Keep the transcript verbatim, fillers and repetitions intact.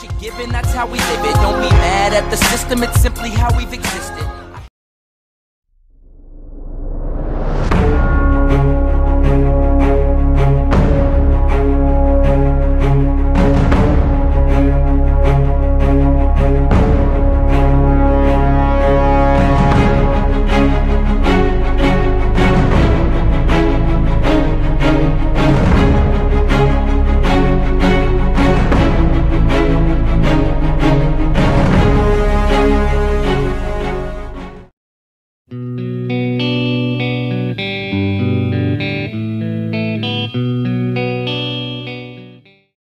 shit given, that's how we live it. Don't be mad at the system, it's simply how we've existed.